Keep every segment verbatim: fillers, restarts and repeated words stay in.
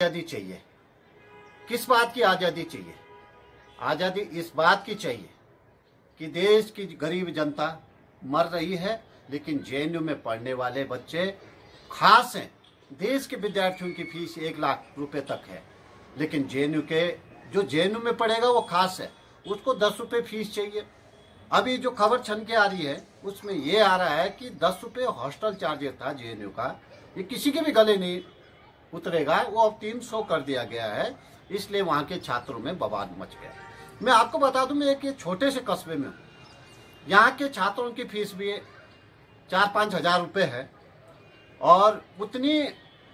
आजादी चाहिए। किस बात की आजादी चाहिए? आजादी इस बात की चाहिए कि देश की गरीब जनता मर रही है, लेकिन जेएनयू में पढ़ने वाले बच्चे खास हैं। देश के विद्यार्थियों की फीस एक लाख रुपए तक है, लेकिन जेएनयू के जो जेएनयू में पढ़ेगा वो खास है, उसको दस रुपये फीस चाहिए। अभी जो खबर छन के आ रही है उसमें ये आ रहा है कि दस रुपये हॉस्टल चार्जेस था जेएनयू का, ये किसी के भी गले नहीं उतरेगा, वो अब तीन सौ कर दिया गया है। इसलिए वहाँ के छात्रों में बवाल मच गया। मैं आपको बता दूं, मैं एक छोटे से कस्बे में हूँ, यहाँ के छात्रों की फीस भी चार पाँच हजार रुपये है और उतनी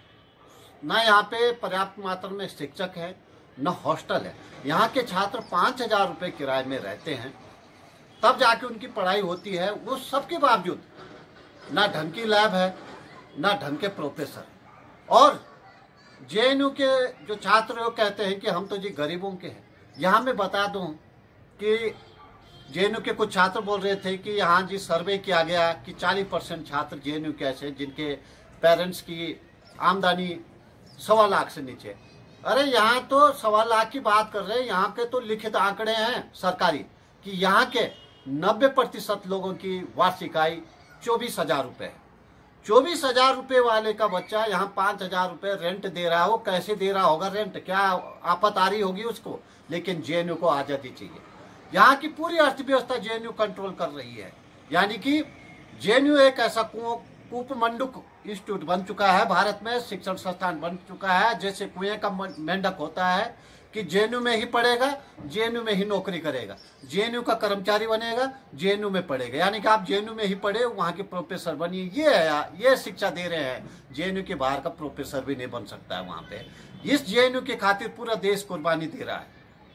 न यहाँ पे पर्याप्त मात्रा में शिक्षक है न हॉस्टल है। यहाँ के छात्र पाँच हजार रुपये किराए में रहते हैं, तब जाके उनकी पढ़ाई होती है। वो सबके बावजूद ना ढंग की लैब है ना ढंग के प्रोफेसर। और जेएनयू के जो छात्र वो कहते हैं कि हम तो जी गरीबों के हैं। यहाँ मैं बता दूं कि जेएनयू के कुछ छात्र बोल रहे थे कि यहाँ जी सर्वे किया गया कि चालीस परसेंट छात्र जेएनयू के ऐसे जिनके पेरेंट्स की आमदनी सवा लाख से नीचे। अरे यहाँ तो सवा लाख की बात कर रहे हैं, यहाँ के तो लिखित आंकड़े हैं सरकारी कि यहाँ के नब्बे प्रतिशत लोगों की वार्षिक आय चौबीस हजार रुपये है। चौबीस हजार रुपये वाले का बच्चा यहाँ पाँच हजार रुपये रेंट दे रहा है। वो कैसे दे रहा होगा रेंट, क्या आफत आ रही होगी उसको। लेकिन जेएनयू को आजादी चाहिए। यहाँ की पूरी अर्थव्यवस्था जेएनयू कंट्रोल कर रही है। यानी कि जेएनयू एक ऐसा कूपमंडुक इंस्टीट्यूट बन चुका है, भारत में शिक्षण संस्थान बन चुका है। जैसे कुएं का मेंढक होता है कि जेएनयू में ही पढ़ेगा, जेएनयू में ही नौकरी करेगा, जेएनयू का कर्मचारी बनेगा, जेएनयू में पढ़ेगा। यानी कि आप जेएनयू में ही पढ़े, वहाँ के प्रोफेसर बनिए, ये है, ये शिक्षा दे रहे हैं। जेएनयू के बाहर का प्रोफेसर भी नहीं बन सकता है वहाँ पे। इस जेएनयू के खातिर पूरा देश कुर्बानी दे रहा है।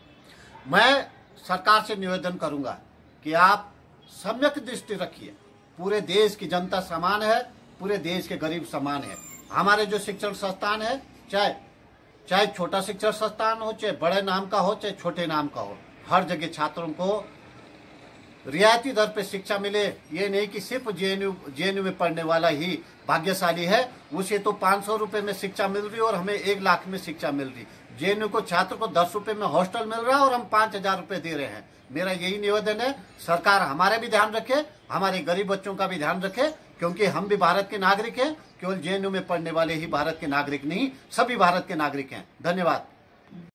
मैं सरकार से निवेदन करूंगा कि आप सम्यक दृष्टि रखिए। पूरे देश की जनता समान है, पूरे देश के गरीब समान है। हमारे जो शिक्षण संस्थान है, चाहे चाहे छोटा शिक्षण संस्थान हो, चाहे बड़े नाम का हो, चाहे छोटे नाम का हो, हर जगह छात्रों को रियायती दर पे शिक्षा मिले। ये नहीं कि सिर्फ जेएनयू जेएनयू में पढ़ने वाला ही भाग्यशाली है, उसे तो पाँच सौ रुपये में शिक्षा मिल रही और हमें एक लाख में शिक्षा मिल रही। जेएनयू को छात्र को दस रुपये में हॉस्टल मिल रहा है और हम पाँच हजार रुपये दे रहे हैं। मेरा यही निवेदन है, सरकार हमारे भी ध्यान रखे, हमारे गरीब बच्चों का भी ध्यान रखे, क्योंकि हम भी भारत के नागरिक हैं। केवल जेएनयू में पढ़ने वाले ही भारत के नागरिक नहीं, सभी भारत के नागरिक हैं। धन्यवाद।